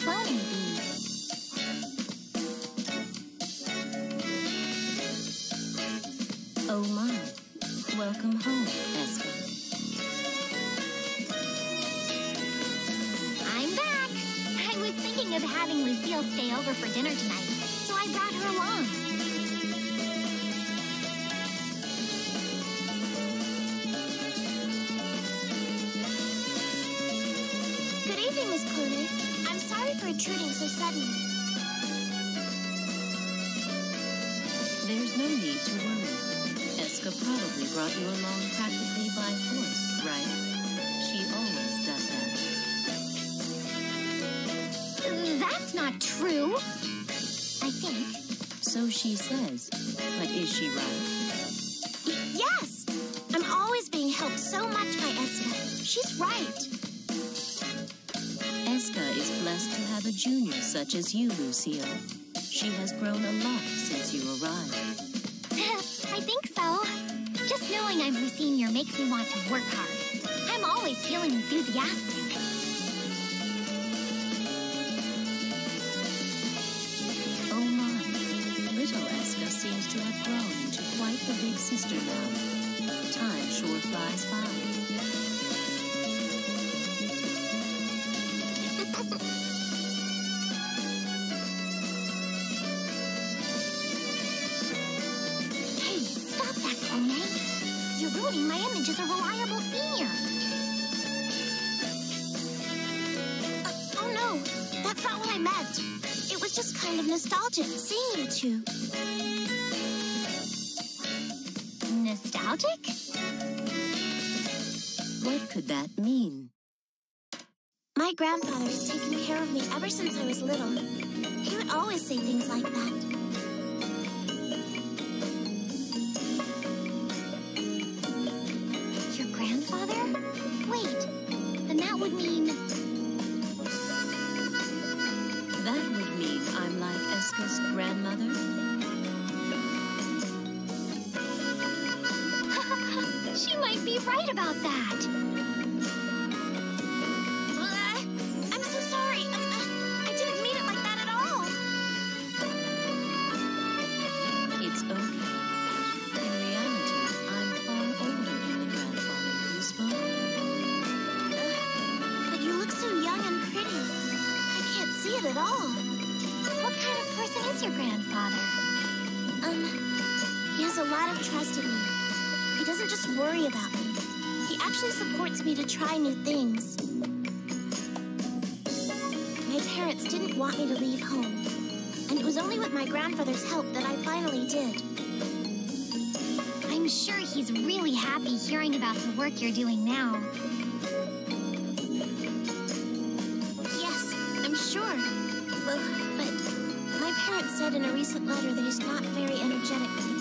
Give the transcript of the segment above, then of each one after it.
cloning be? Oh my. Welcome home, Eska. I'm back. I was thinking of having Lucille stay over for dinner tonight, so I brought her along. Good evening, Miss Clooney. I'm sorry for intruding so suddenly. There's no need to worry. Eska probably brought you along practically by force, right? She always does that. That's not true. I think. So she says. But is she right? Yes! I'm always being helped so much by Eska. She's right. Eska is blessed to have a junior such as you, Lucille. She has grown a lot since you arrived. I think so. Just knowing I'm her senior makes me want to work hard. I'm always feeling enthusiastic. Oh my, little Eska seems to have grown into quite the big sister now. Time sure flies by. Hey, stop that, Clooney. You're ruining my image as a reliable senior. Oh no, that's not what I meant. It was just kind of nostalgic seeing you two. Nostalgic? What could that mean? My grandfather has taken care of me ever since I was little. He would always say things like that. Your grandfather? Wait, then that would mean... That would mean I'm like Eska's grandmother? She might be right about that. I'm so sorry. I didn't mean it like that at all. It's okay. In reality, I'm far older than the grandfather you spoke. But you look so young and pretty. I can't see it at all. What kind of person is your grandfather? He has a lot of trust in me. He doesn't just worry about me. He actually supports me to try new things. My parents didn't want me to leave home, and it was only with my grandfather's help that I finally did. I'm sure he's really happy hearing about the work you're doing now. Yes, I'm sure. But my parents said in a recent letter that he's not very energetic lately.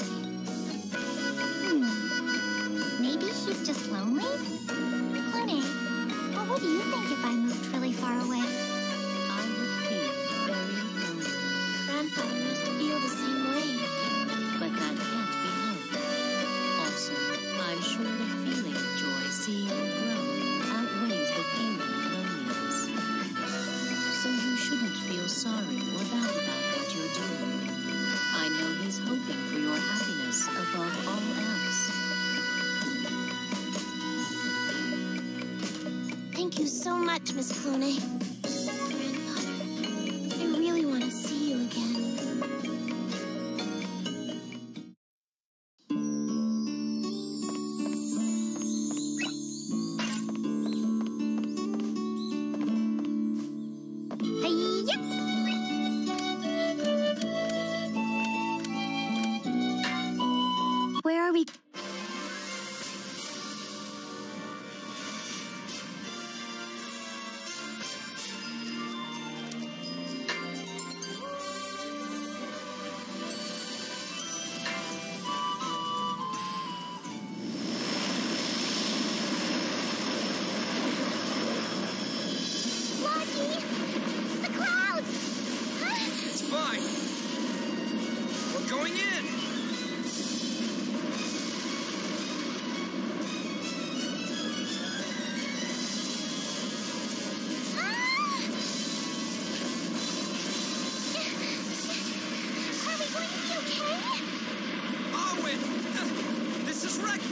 Maybe he's just lonely? Clooney, what would you think if I moved really far away? I would feel very lonely. Grandfather must feel the same way. But that can't be helped. Also, I'm sure the feeling of joy seeing you grow outweighs the feeling of loneliness. So you shouldn't feel sorry or bad about what you're doing. I know he's hoping for your happiness above all else. Thank you so much, Miss Clooney. Grandfather, I really want to see you again. Hi-ya! Where are we?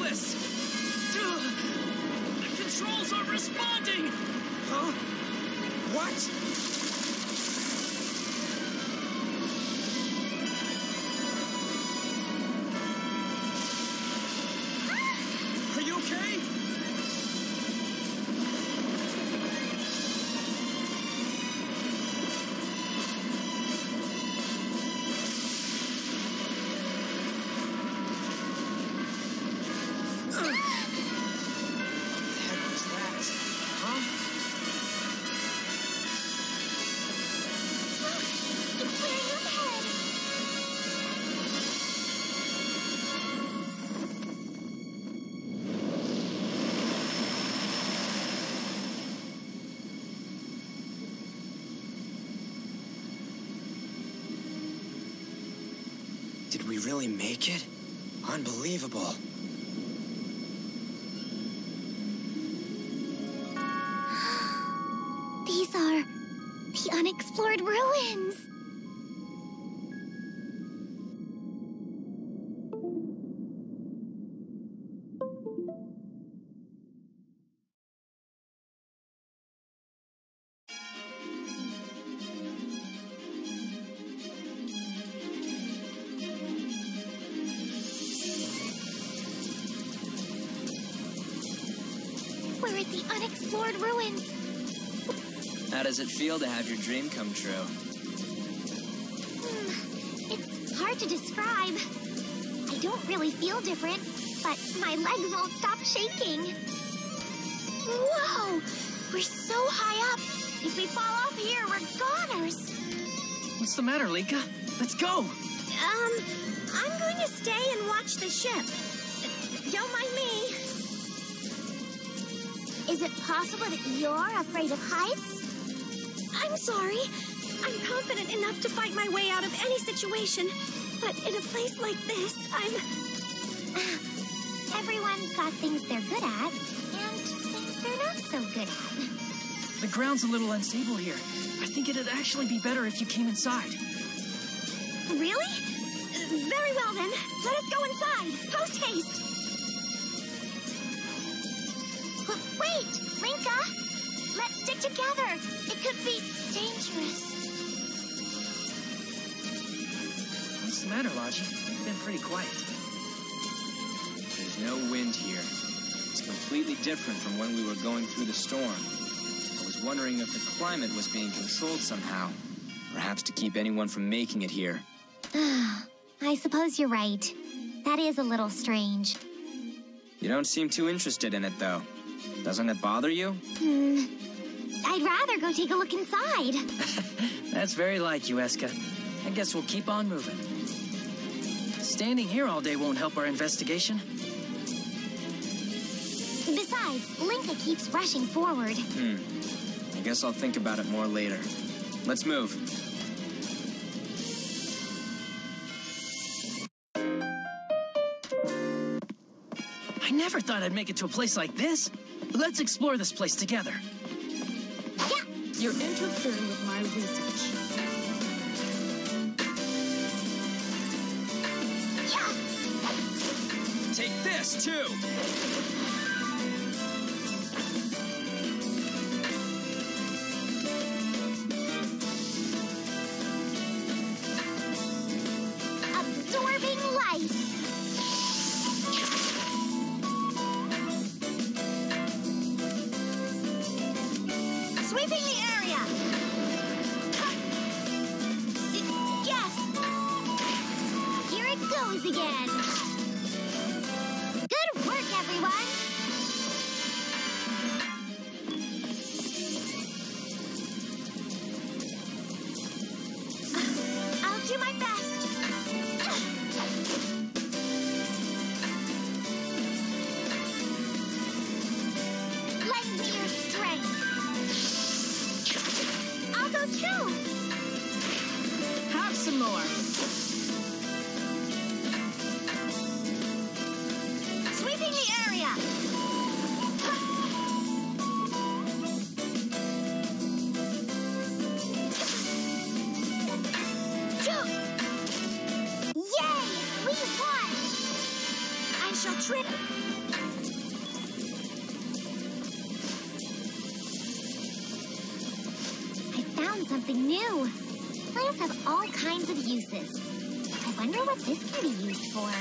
useless! The controls aren't responding! Huh? What? Are you okay? Did we really make it? Unbelievable. These are the unexplored ruins. We're at the unexplored ruins. How does it feel to have your dream come true? It's hard to describe. I don't really feel different, but my legs won't stop shaking. Whoa! We're so high up. If we fall off here, we're goners. What's the matter, Lika? Let's go! I'm going to stay and watch the ship. Don't mind me. Is it possible that you're afraid of heights? I'm sorry. I'm confident enough to fight my way out of any situation. But in a place like this, Everyone's got things they're good at, and things they're not so good at. The ground's a little unstable here. I think it'd actually be better if you came inside. Really? Very well then. Let us go inside. Post haste. Wait, Linka. Let's stick together. It could be dangerous. What's the matter, Logi? You've been pretty quiet. There's no wind here. It's completely different from when we were going through the storm. I was wondering if the climate was being controlled somehow. Perhaps to keep anyone from making it here. I suppose you're right. That is a little strange. You don't seem too interested in it, though. Doesn't it bother you? I'd rather go take a look inside. That's very like you, Eska. I guess we'll keep on moving. Standing here all day won't help our investigation. Besides, Linka keeps rushing forward. I guess I'll think about it more later. Let's move. I never thought I'd make it to a place like this. Let's explore this place together. Yeah. You're interfering with my research. Yeah. Take this, too! Absorbing light. Sweeping the area. Yes. Here it goes again. Good work, everyone. I'll do my best. Lend me your strength. I'll go too. Have some more. Sweeping the area. Yay! We won! I shall trip something new. Plants have all kinds of uses. I wonder what this can be used for.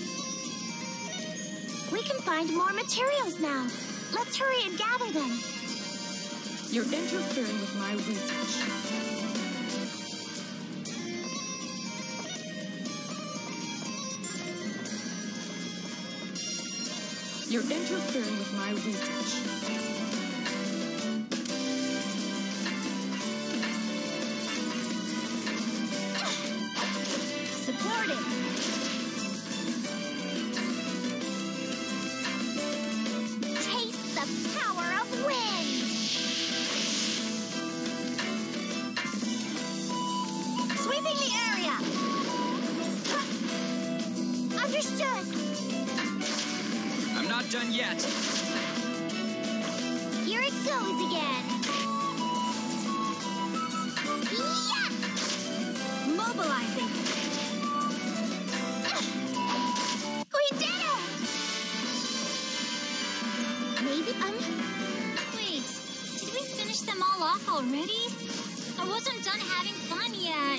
We can find more materials now. Let's hurry and gather them. You're interfering with my research. You're interfering with my research. Done yet. Here it goes again. Yeah! Mobilizing. We did it! Maybe Wait, did we finish them all off already? I wasn't done having fun yet.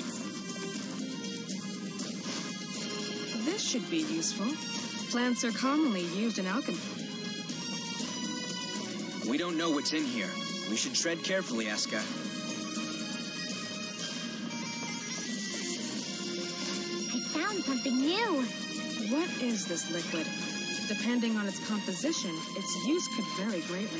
This should be useful. Plants are commonly used in alchemy. We don't know what's in here. We should tread carefully, Eska. I found something new. What is this liquid? Depending on its composition, its use could vary greatly.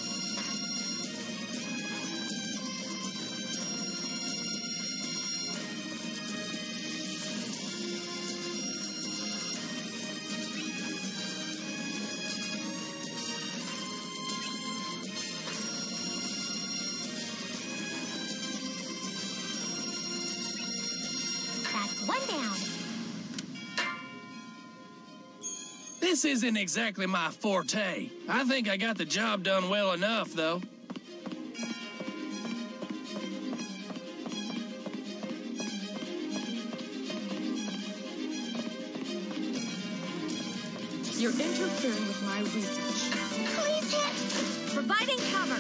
One down. This isn't exactly my forte. I think I got the job done well enough, though. You're interfering with my research. Please hit. Providing cover.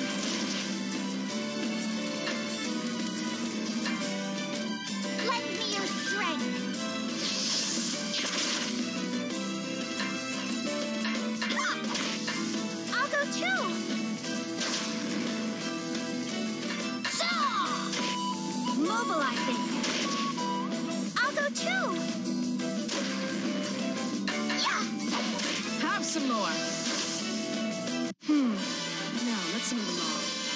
Lend me your strength. Ha! I'll go too. Saw! Mobilizing. I'll go too. Yeah! Have some more. Now, let's move along.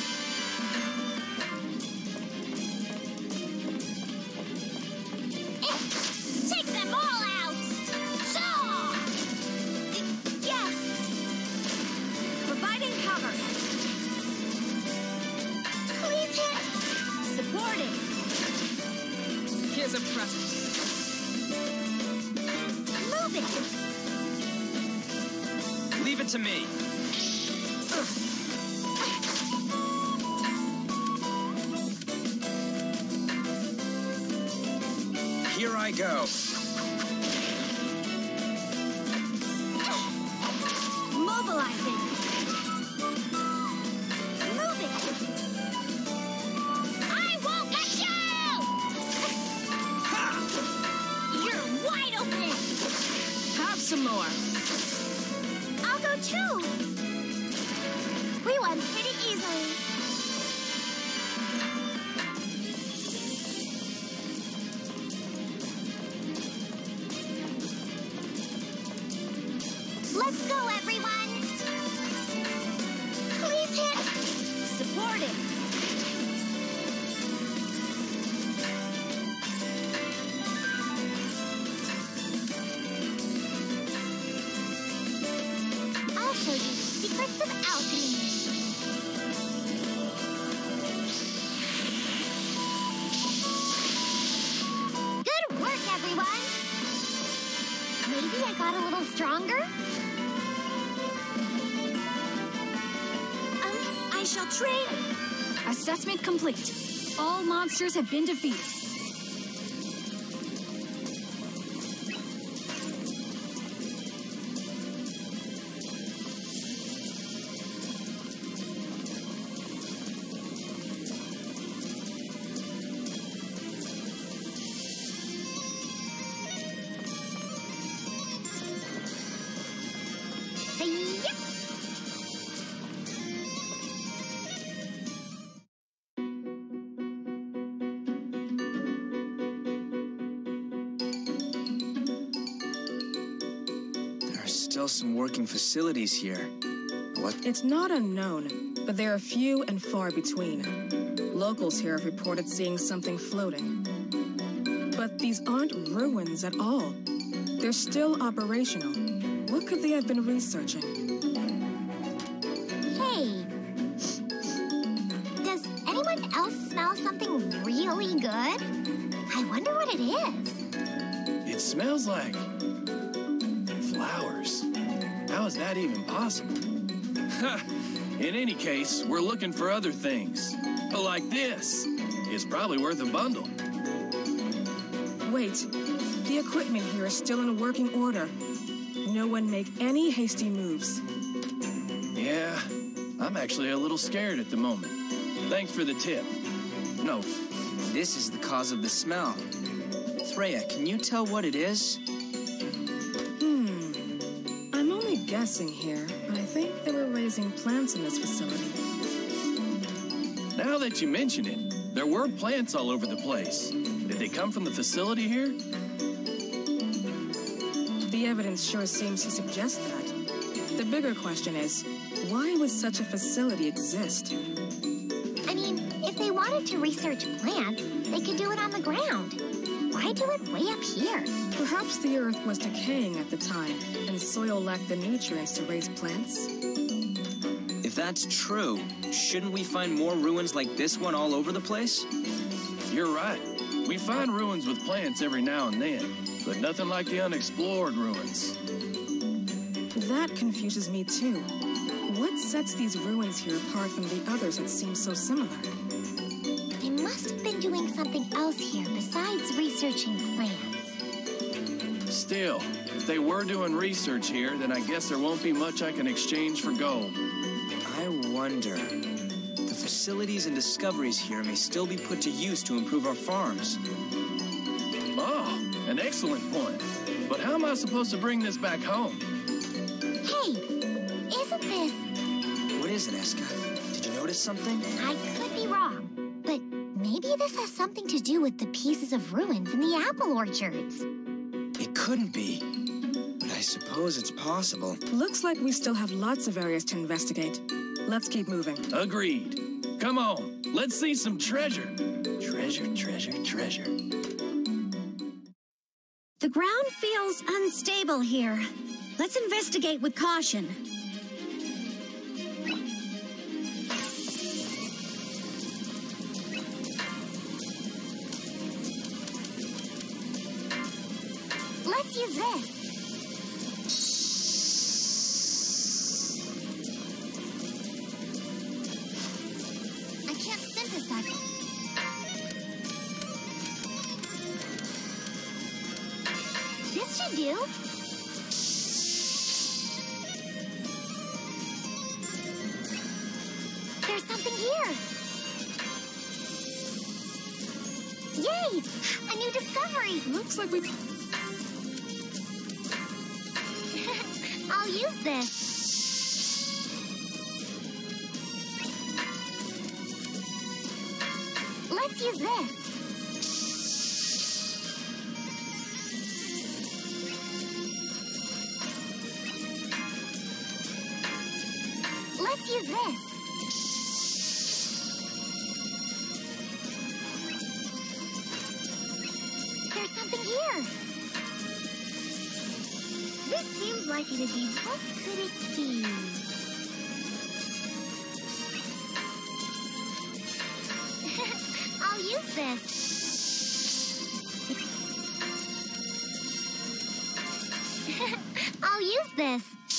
Take them all out! Saw! Yes! Providing cover. Please hit. Supporting. Here's a present. Move it. Leave it to me. Here I go. Mobilizing. Move it. I won't let you! You're wide open. Have some more. I'll go too. We won pretty easily. Let's go, everyone! Please hit. Supporting. I'll show you the secrets of alchemy. Good work, everyone! Maybe I got a little stronger? I shall train. Assessment complete. All monsters have been defeated. still some working facilities here. What? It's not unknown, but they are few and far between. Locals here have reported seeing something floating. But these aren't ruins at all. They're still operational. What could they have been researching? Hey. Does anyone else smell something really good? I wonder what it is. It smells like flowers. How is that even possible? In any case, we're looking for other things. But like this, it's probably worth a bundle. Wait, the equipment here is still in working order. No one make any hasty moves. Yeah, I'm actually a little scared at the moment. Thanks for the tip. No. This is the cause of the smell. Threya, can you tell what it is? I'm only guessing here, but I think they were raising plants in this facility. Now that you mention it, there were plants all over the place. Did they come from the facility here? The evidence sure seems to suggest that. The bigger question is, why would such a facility exist? I mean, if they wanted to research plants, they could do it on the ground. Why do it way up here? Perhaps the Earth was decaying at the time, and soil lacked the nutrients to raise plants. If that's true, shouldn't we find more ruins like this one all over the place? You're right. We find ruins with plants every now and then, but nothing like the unexplored ruins. That confuses me too. What sets these ruins here apart from the others that seem so similar? They must have been doing something else here besides researching plants. Still, if they were doing research here, then I guess there won't be much I can exchange for gold. I wonder. The facilities and discoveries here may still be put to use to improve our farms. Oh, an excellent point. But how am I supposed to bring this back home? Hey, isn't this... What is it, Eska? Did you notice something? I could be wrong, but maybe this has something to do with the pieces of ruins in the apple orchards. It couldn't be. But I suppose it's possible. Looks like we still have lots of areas to investigate. Let's keep moving. Agreed. Come on, let's see some treasure. Treasure, treasure, treasure. The ground feels unstable here. Let's investigate with caution. Let's use this. I can't synthesize it. This should do. There's something here. Yay! A new discovery. Looks like we... I'll use this. Let's use this. Let's use this. There's something here. This seems like it'd be. What could it be? I'll use this. I'll use this.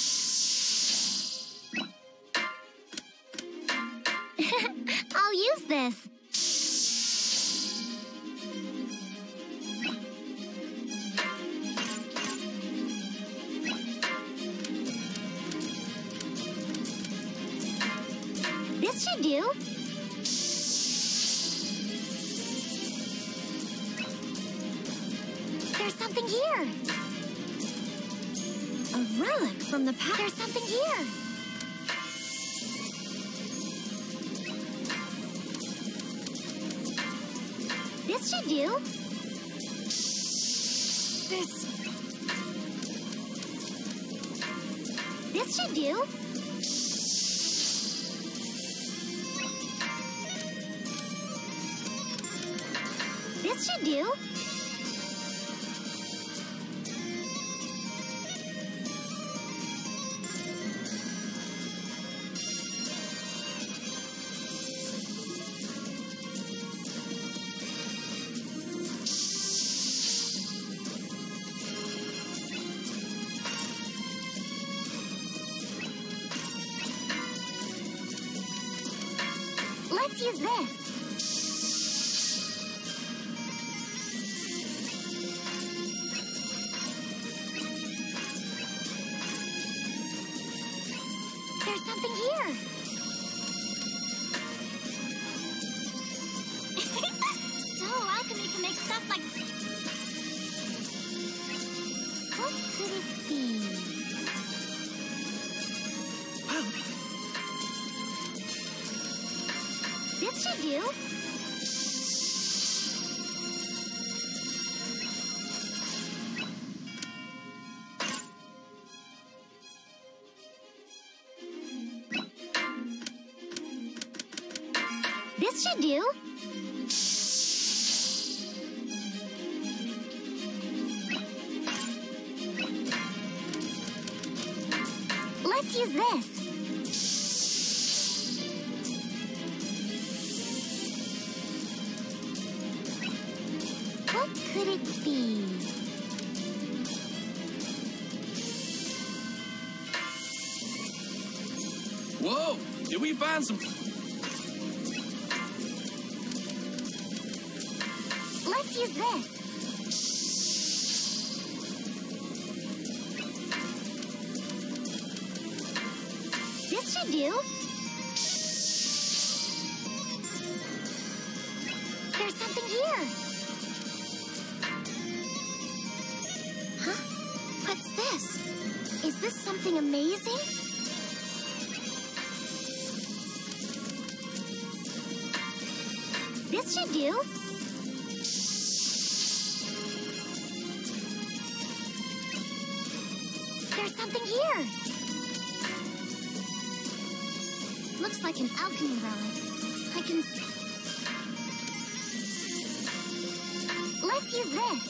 I'll use this. This should do. There's something here. A relic from the past. There's something here. This should do. This should do. This should do. Let's use this. There's something here. So alchemy can make stuff like... What could it be? This should do. This should do. Let's use this. What could it be? Whoa! Did we find some... Let's use this. This should do. There's something here. Huh? What's this? Is this something amazing? This should do. There's something here. Looks like an alchemy relic. I can... Let's use this.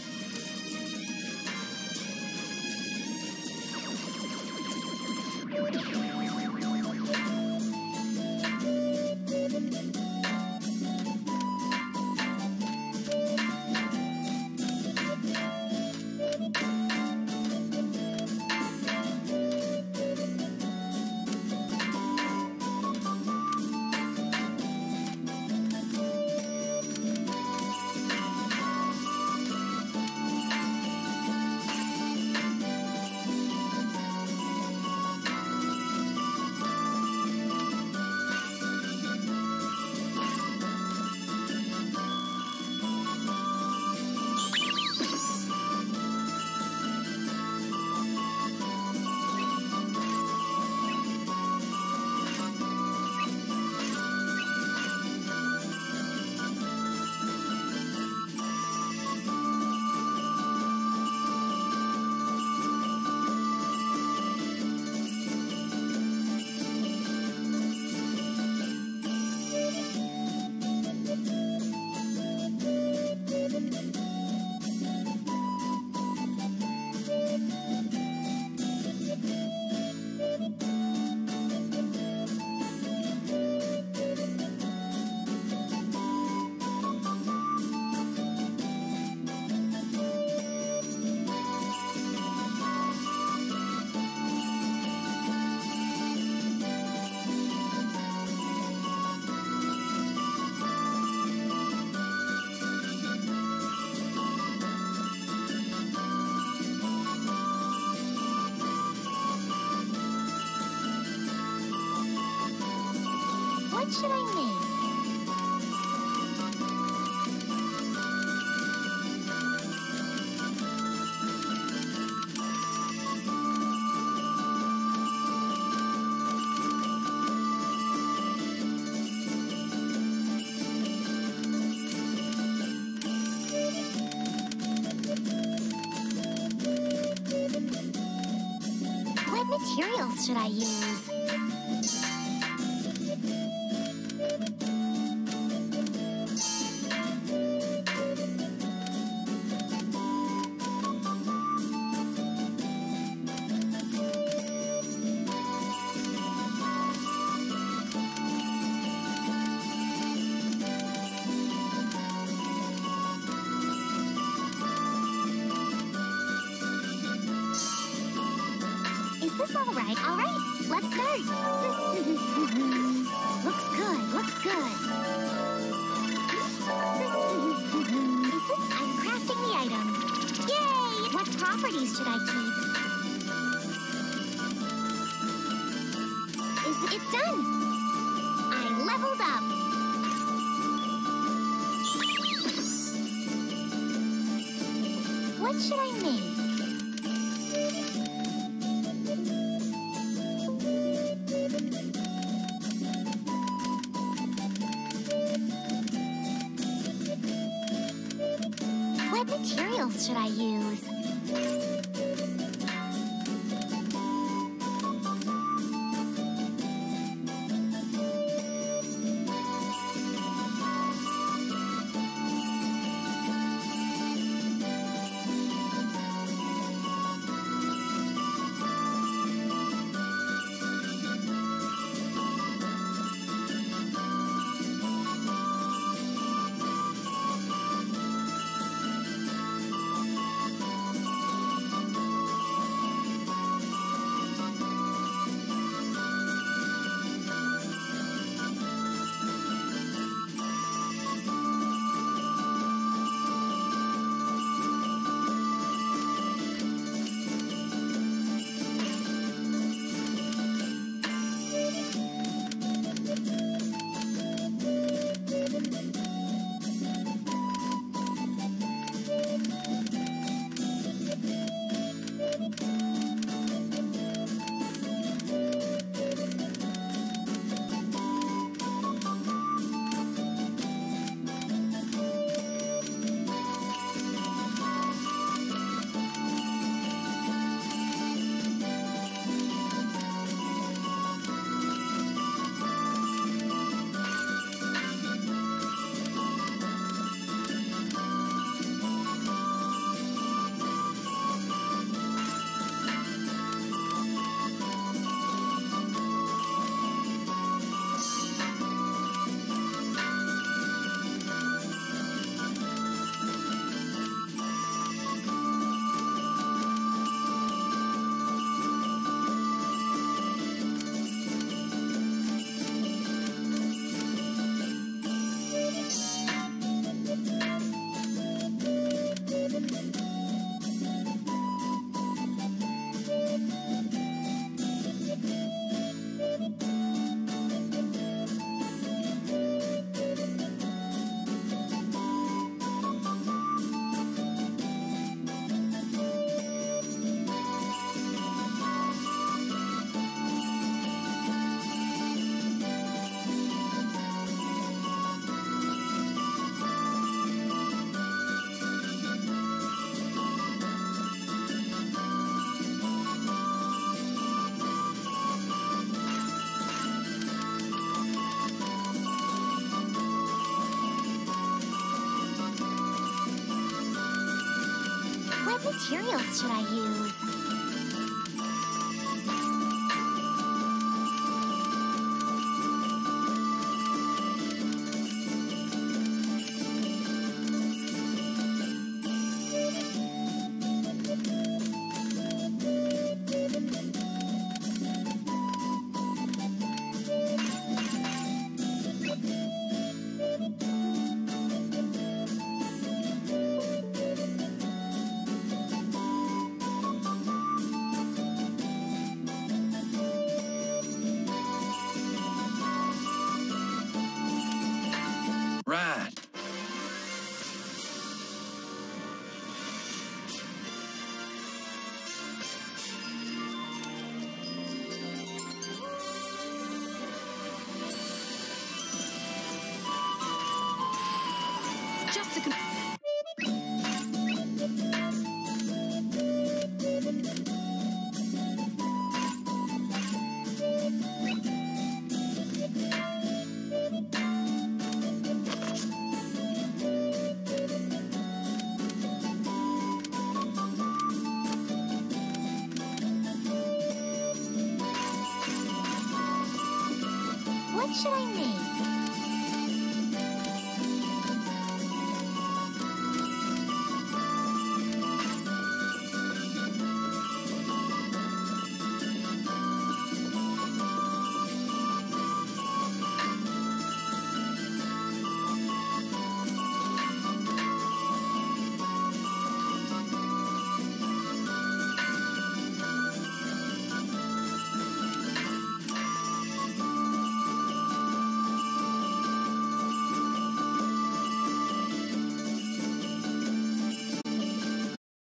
What should I make? Let me materials should I use? All right, let's start. Looks good. I'm crafting the item. Yay! What properties should I keep? It's done. I leveled up. What should I make? What materials should I use? materials should I use? Right. Just a What should I make?